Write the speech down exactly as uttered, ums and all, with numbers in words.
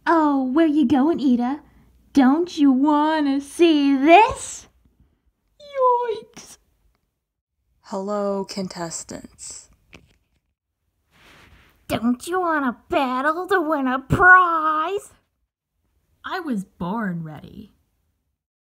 Oh, where you going, Ida? Don't you wanna see this? Yoinks! Hello, contestants. Don't you wanna battle to win a prize? I was born ready.